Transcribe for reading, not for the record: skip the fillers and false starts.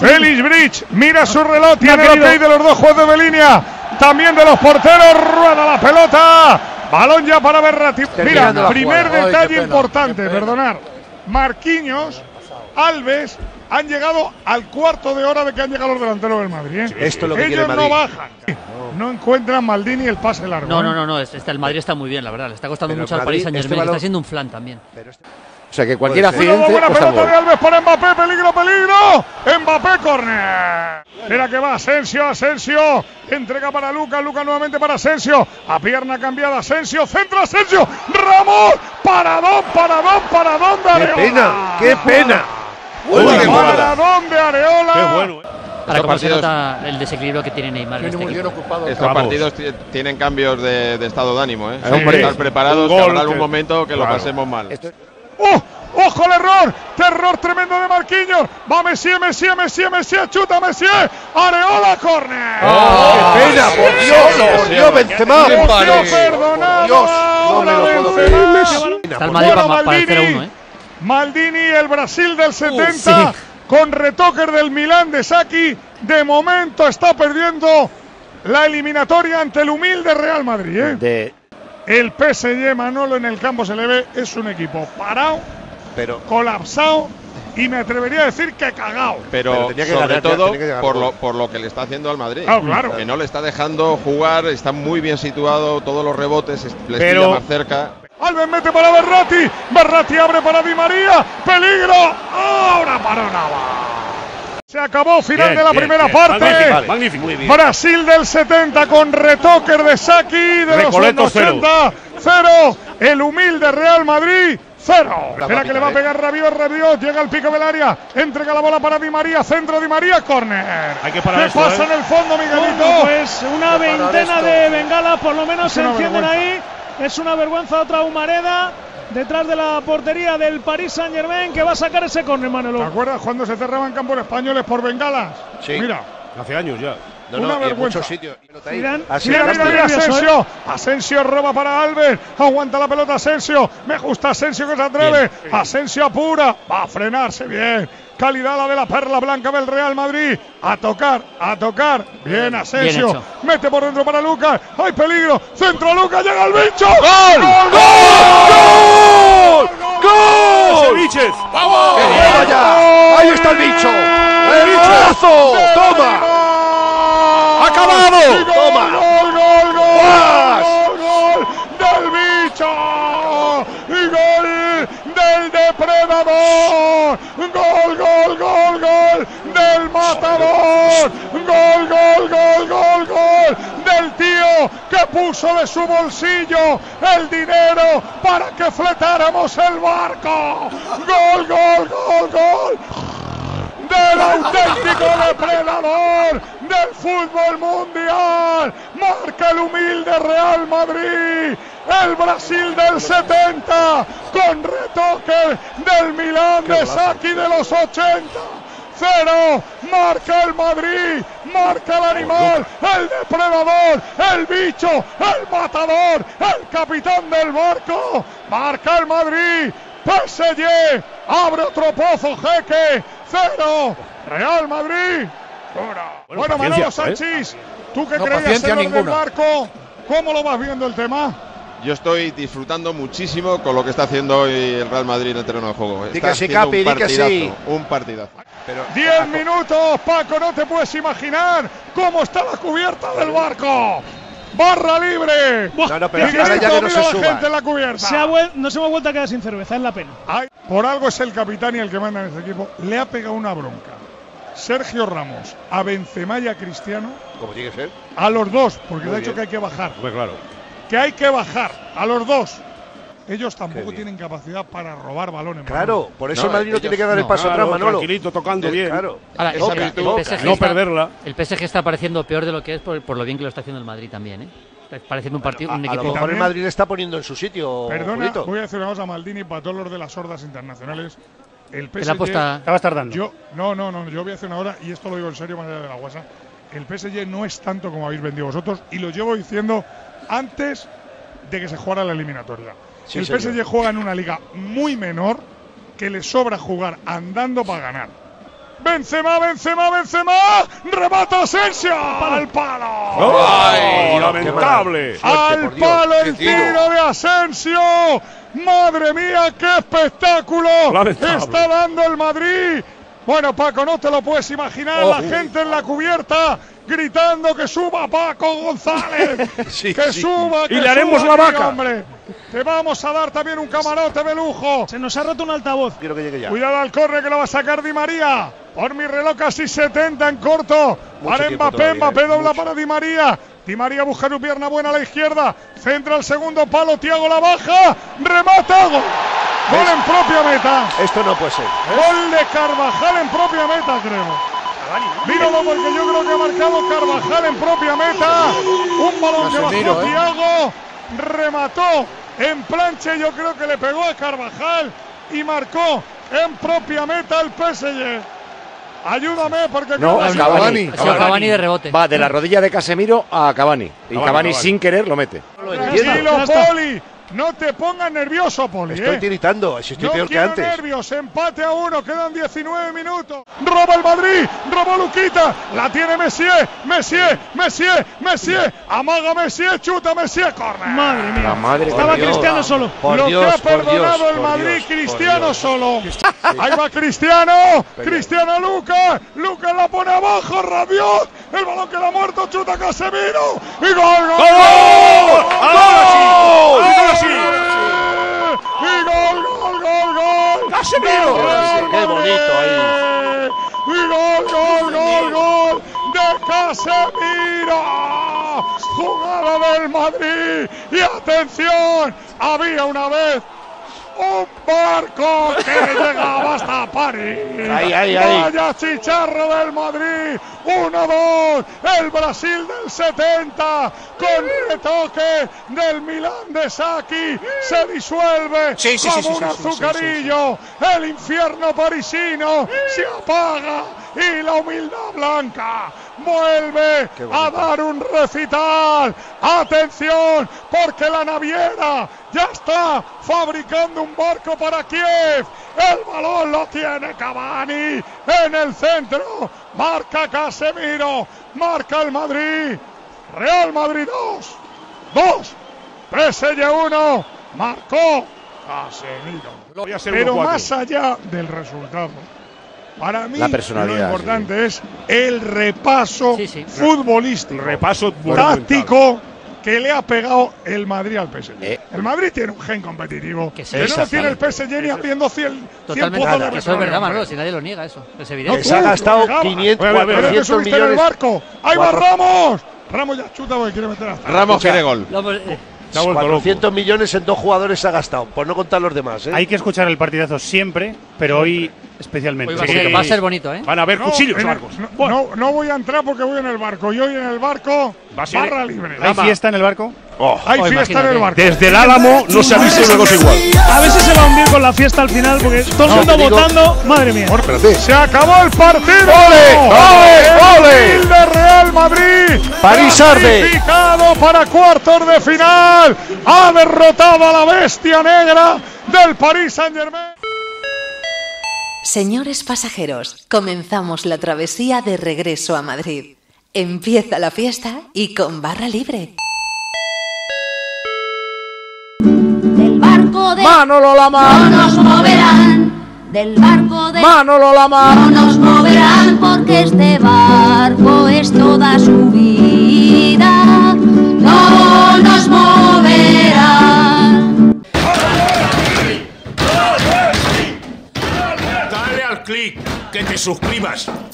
Félix Bridge mira su reloj, tiene el ok de los dos jueces de línea, también de los porteros, rueda la pelota, balón ya para Berratti. Mira, primer detalle importante, perdonar, Marquinhos, Alves han llegado al cuarto de hora de que han llegado los delanteros del Madrid, ¿eh? Esto es lo que ellos quiere Madrid. No bajan, no encuentran Maldini el pase largo. No, el Madrid está muy bien, la verdad, le está costando mucho al Paris Saint-Germain, está siendo un flan también. O sea que cualquier accidente. Buena pelota de Alves para Mbappé, peligro. Mbappé, córner. Mira que va Asensio, entrega para Lucas nuevamente para Asensio, a pierna cambiada Asensio, centro Asensio, Ramos, paradón de Areola. ¡Qué pena! Paradón de Areola. ¡Qué bueno! Para cómo se nota el desequilibrio que tiene Neymar en este equipo. Estos partidos tienen cambios de estado de ánimo, ¿eh? Sí. Estar preparados, que habrá algún momento que lo pasemos mal. ¡Ojo el error! ¡Terror tremendo de Marquinhos! ¡Va Messi! ¡Chuta Messi! ¡Areola, córner! ¡Qué pena! ¡Por Dios, Benzema! Está el Madrid para el 0-1, ¿eh? Maldini, el Brasil del 70, con retoque del Milán de Saki, de momento está perdiendo la eliminatoria ante el humilde Real Madrid, ¿eh? El PSG, Manolo, en el campo se le ve, es un equipo parado, colapsado, y me atrevería a decir que cagao. Pero sobre todo por lo que le está haciendo al Madrid. Claro. Que no le está dejando jugar, está muy bien situado, todos los rebotes, le pilla más cerca. Alves mete para Berratti abre para Di María, peligro, ahora para Navas. Se acabó, final de la primera parte. Magnífico. Brasil del 70 con retoques de Saki, de los 80, 0. El humilde Real Madrid, 0. Espera que le va a pegar Rabiot, llega al pico del área, entrega la bola para Di María, centro Di María, córner. ¿Qué pasa en el fondo, Miguelito? Bueno, pues una veintena de bengalas por lo menos se encienden ahí. Es una vergüenza, otra humareda detrás de la portería del Paris Saint-Germain, que va a sacar ese córner, Manolo. ¿Te acuerdas cuando se cerraban campos españoles por bengalas? Sí. Mira. Hace años ya. Una vergüenza. En muchos sitios. Mira, Asensio roba para Alves, aguanta la pelota Asensio, me gusta Asensio que se atreve, Asensio apura, va a frenarse bien, calidad la de la perla blanca del Real Madrid, a tocar, bien Asensio, bien mete por dentro para Lucas, hay peligro, centro Lucas, llega el bicho, ¡Gol! ¡Vamos! ¡Ahí está el bicho! ¡El bichazo! ¡Toma! ¡Acabado! ¡Toma! ¡Gol del bicho! ¡Y gol del depredador! ¡Gol del matador! ¡Gol del tío que puso de su bolsillo el dinero para que fletáramos el barco! ¡Gol! Del auténtico depredador del fútbol mundial, marca el humilde Real Madrid, el Brasil del 70, con retoque del Milán de Saki de los 80. 0, marca el Madrid, marca el animal, el depredador, el bicho, el matador, el capitán del barco, marca el Madrid. PSG abre otro pozo, Jeque, 0, Real Madrid. Bueno, Manolo Sanchís, tú que creías en el del barco, ¿cómo lo vas viendo el tema? Yo estoy disfrutando muchísimo con lo que está haciendo hoy el Real Madrid en el terreno de juego. Está haciendo un partidazo. 10 minutos, Paco, no te puedes imaginar cómo está la cubierta del barco. Barra libre. No, pero ahora ya que no se suba. Gente en la cubierta. Nos hemos vuelto a quedar sin cerveza, es la pena. Por algo es el capitán y el que manda en este equipo. Le ha pegado una bronca Sergio Ramos a Benzema y a Cristiano. Como tiene que ser. A los dos, porque le ha dicho que hay que bajar. Pues claro. Que hay que bajar a los dos. Ellos tampoco tienen capacidad para robar balones. Claro, por eso el Madrid no tiene que dar el paso atrás, Manolo. Tranquilito, tocando bien. Claro. Ahora, el PSG no perderla. El PSG está pareciendo peor de lo que es por lo bien que lo está haciendo el Madrid también, ¿eh? Pareciendo un partido, un equipo. A lo mejor el Madrid le está poniendo en su sitio. Perdona, Julito. voy a decir una cosa, Maldini, para todos los de las sordas internacionales. El PSG. Estabas tardando. No, yo voy a hacer una hora, y esto lo digo en serio, manera de la guasa. El PSG no es tanto como habéis vendido vosotros, y lo llevo diciendo antes de que se jugara la eliminatoria. Sí, el PSG juega en una liga muy menor, que le sobra jugar andando para ganar. Benzema, remata Asensio, al palo. ¡Ay, lamentable! Al palo el tiro de Asensio. Madre mía, qué espectáculo está dando el Madrid. Bueno, Paco, no te lo puedes imaginar, la gente en la cubierta gritando que suba Paco González, suba, que y le haremos suba, la vaca. Hombre. Te vamos a dar también un camarote de lujo. Se nos ha roto un altavoz. Quiero que llegue ya. Cuidado al córner que lo va a sacar Di María. Por mi reloj casi 70 en corto. Para Mbappé, Mbappé dobla para Di María. Di María busca su pierna buena a la izquierda. Centra el segundo palo, Thiago la baja. Remata, gol. Gol en propia meta. Esto no puede ser. Gol de Carvajal en propia meta, creo. Míralo porque yo creo que ha marcado Carvajal en propia meta. Un balón que bajó Thiago. Remató en plancha, yo creo que le pegó a Carvajal y marcó en propia meta el PSG. Ayúdame porque no, Cavani. Cavani de rebote. Va de la rodilla de Casemiro a Cavani. Y Cavani sin querer lo mete. Tranquilo, Poli. No te pongas nervioso, Poli. Estoy tiritando, si estoy peor que antes. Nervios, empate a 1, quedan 19 minutos. Roba el Madrid, robó Luquita, la tiene Messier, amaga Messier, chuta Messier, corre. Madre mía, la madre estaba Cristiano solo. Lo que ha perdonado el Madrid, Cristiano solo. Ahí va Cristiano, Cristiano Lucas la pone abajo, Rabiot, el balón queda muerto, chuta Casemiro, y gol. Y gol. ¡Casemiro! ¡Qué bonito ahí! Y gol de Casemiro. Jugada del Madrid. Y atención, había una vez un barco que llegaba hasta París. Vaya chicharro del Madrid. 1-2. El Brasil del 70 con retoque del Milán de Sacchi se disuelve como un azucarillo. El infierno parisino se apaga y la humildad blanca vuelve a dar un recital. Atención, porque la naviera ya está fabricando un barco para Kiev. El balón lo tiene Cavani en el centro. Marca Casemiro, marca el Madrid. Real Madrid 2, PSG 1, marcó Casemiro. Pero más allá del resultado, para mí la personalidad, lo importante es el repaso futbolístico, táctico que le ha pegado el Madrid al PSG. El Madrid tiene un gen competitivo que no tiene el PSG ni abriendo 100 pozos de petróleo. Eso es verdad, Manolo, si nadie lo niega, eso es evidente. Se ha gastado 500, 400 millones. En el barco. ¡Ahí va Ramos! Ramos ya chuta porque quiere meter hasta. Ramos quiere gol. 400 millones en 2 jugadores se ha gastado, por no contar los demás. Hay que escuchar el partidazo siempre, pero hoy especialmente. Hoy va a ser bonito, ¿eh? Van a haber cuchillos largos. No voy a entrar porque voy en el barco. Y hoy en el barco, barra libre. ¿Hay fiesta en el barco? Hay fiesta en el barco. Desde el Álamo no se ha visto una cosa igual. A ver si se va a hundir con la fiesta al final, porque todo el mundo votando. Madre mía. Se acabó el partido. ¡Ole! El de Real Madrid. París arde. Clasificado para cuartos de final. Ha derrotado a la bestia negra del Paris Saint-Germain. Señores pasajeros, comenzamos la travesía de regreso a Madrid. Empieza la fiesta y con barra libre. Del barco de Manolo Lama. no nos moverán. Del barco de Manolo Lama. no nos moverán, porque este barco es toda su vida. No nos moverán. Dale al clic, que te suscribas.